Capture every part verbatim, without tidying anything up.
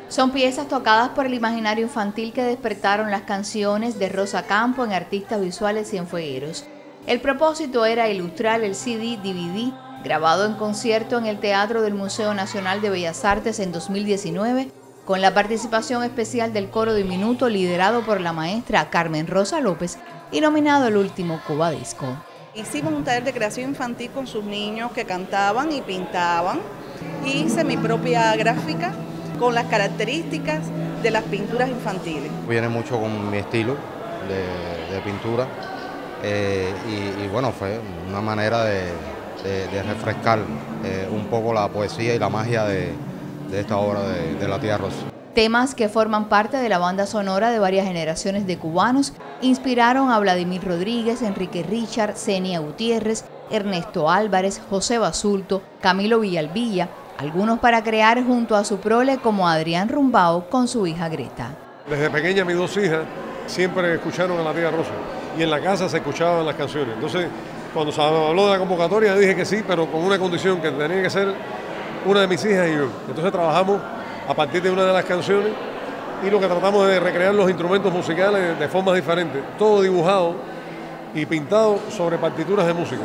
Son piezas tocadas por el imaginario infantil que despertaron las canciones de Rosa Campo en artistas visuales cienfuegueros. El propósito era ilustrar el C D D V D grabado en concierto en el Teatro del Museo Nacional de Bellas Artes en dos mil diecinueve, con la participación especial del coro diminuto liderado por la maestra Carmen Rosa López y nominado el último Cuba Disco. Hicimos un taller de creación infantil con sus niños que cantaban y pintaban. Hice mi propia gráfica con las características de las pinturas infantiles. Viene mucho con mi estilo de, de pintura eh, y, y bueno, fue una manera de, de, de refrescar eh, un poco la poesía y la magia de, de esta obra de, de la tía Rosa. Temas que forman parte de la banda sonora de varias generaciones de cubanos inspiraron a Vladimir Rodríguez, Enrique Richard, Zenia Gutiérrez, Ernesto Álvarez, José Basulto, Camilo Villalvilla, algunos para crear junto a su prole como Adrián Rumbao con su hija Greta. Desde pequeña mis dos hijas siempre escucharon a la tía Rosa y en la casa se escuchaban las canciones. Entonces, cuando se habló de la convocatoria dije que sí, pero con una condición, que tenía que ser una de mis hijas y yo. Entonces trabajamos a partir de una de las canciones y lo que tratamos de recrear los instrumentos musicales de formas diferentes, todo dibujado y pintado sobre partituras de música.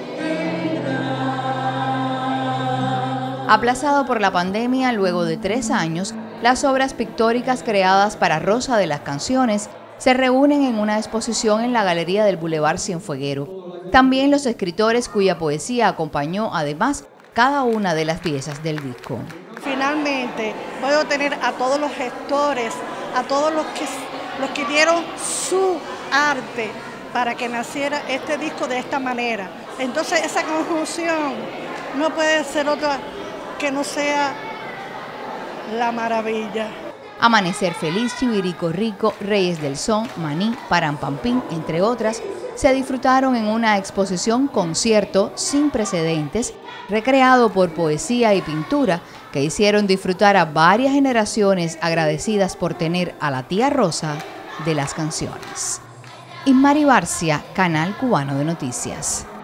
Aplazado por la pandemia, luego de tres años, las obras pictóricas creadas para Rosa de las Canciones se reúnen en una exposición en la Galería del Boulevard Cienfueguero. También los escritores cuya poesía acompañó además cada una de las piezas del disco. Finalmente voy a tener a todos los gestores, a todos los que, los que dieron su arte para que naciera este disco de esta manera. Entonces esa conjunción no puede ser otra que no sea la maravilla. Amanecer Feliz, Chivirico Rico, Reyes del Son, Maní, Parampampín, entre otras, se disfrutaron en una exposición concierto sin precedentes, recreado por poesía y pintura, que hicieron disfrutar a varias generaciones agradecidas por tener a la tía Rosa de las canciones. Ismari Barcia, Canal Cubano de Noticias.